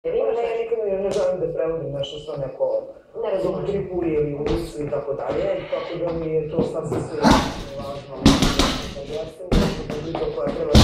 Ja ne želim da prevodim nešto što neko tripuje ili u licu i tako dalje, tako da mi je to sasvim sve važno. Ja sam publika koja treba